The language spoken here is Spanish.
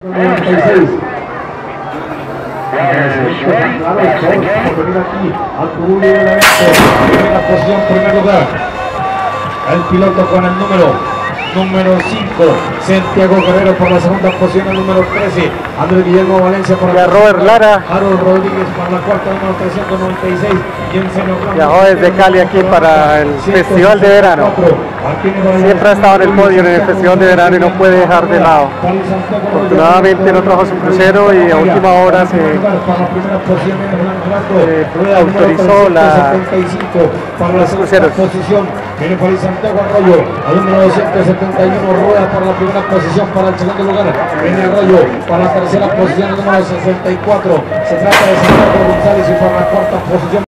96. Claro, por venir aquí al cubrir el evento. Primera posición, primer lugar. El piloto con el número 5, Santiago Guerrero por la segunda posición, el número 13, Andrés Guillermo Valencia por la Robert Lara. Harold Rodríguez para la cuarta, número 396, viajó desde Cali aquí para el Festival de Verano. Siempre ha estado en el podio en el Festival de Verano y no puede dejar de lado. Afortunadamente no trajo su crucero y a última hora se autorizó los cruceros. Viene por ahí Santiago Arroyo, al número 271, rueda para la primera posición, para el segundo lugar. Viene Arroyo para la tercera posición, el número 64. Se trata de Santiago González y para la cuarta posición.